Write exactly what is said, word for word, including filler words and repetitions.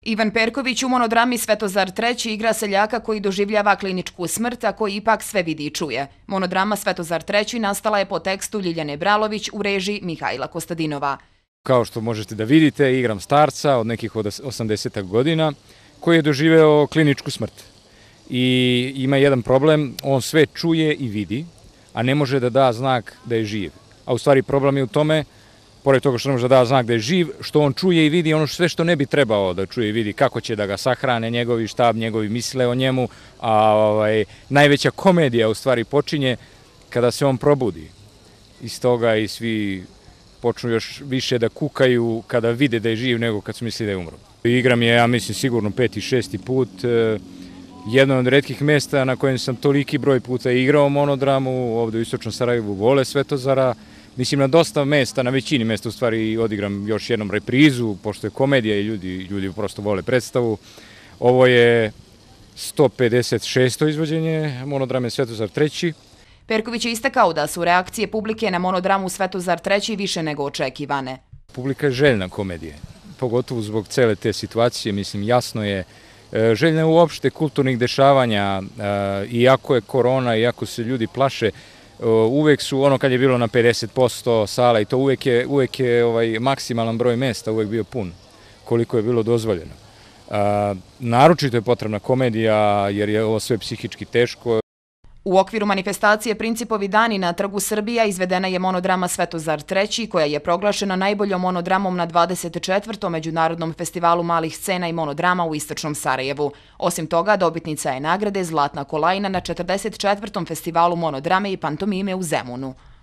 Ivan Perković u monodrami Svetozar treći igra seljaka koji doživljava kliničku smrt, a koji ipak sve vidi i čuje. Monodrama Svetozar treći nastala je po tekstu Ljiljane Bralović u režiji Mihajla Kostadinova. Kao što možete da vidite, igram starca od nekih od osamdeset godina koji je doživeo kliničku smrt. I ima jedan problem, on sve čuje i vidi, a ne može da da znak da je živ. A u stvari problem je u tome, pored toga što ne može da da znak da je živ, što on čuje i vidi ono sve što ne bi trebao da čuje i vidi, kako će da ga sahrane njegovi štab, njegovi misle o njemu, a ovaj, najveća komedija u stvari počinje kada se on probudi. Iz toga i svi počnu još više da kukaju kada vide da je živ nego kad su misli da je umro. Igram je, ja mislim, sigurno peti, šesti put. Jedno od retkih mesta na kojem sam toliki broj puta igrao monodramu, ovde u Istočnom Sarajevu vole Svetozara. Mislim, na dosta mesta, na većini mesta u stvari odigram još jednom reprizu, pošto je komedija i ljudi, ljudi prosto vole predstavu. Ovo je sto pedeset šesto izvođenje monodrame Svetozar treći. Perković je istakao da su reakcije publike na monodramu Svetozar treći više nego očekivane. Publika je željna komedije, pogotovo zbog cele te situacije. Mislim, jasno je, željna je uopšte kulturnih dešavanja, iako je korona, iako se ljudi plaše, uvek su, ono kad je bilo na pedeset posto sala i to uvek je, uvek je ovaj, maksimalan broj mesta, uvek bio pun, koliko je bilo dozvoljeno. Naročito je potrebna komedija jer je ovo sve psihički teško. U okviru manifestacije Principovi dani na Trgu Srbija izvedena je monodrama Svetozar treći, koja je proglašena najboljom monodramom na dvadeset četvrtom Međunarodnom festivalu malih scena i monodrama u Istočnom Sarajevu. Osim toga, dobitnica je nagrade Zlatna kolajna na četrdeset četvrtom Festivalu monodrame i pantomime u Zemunu.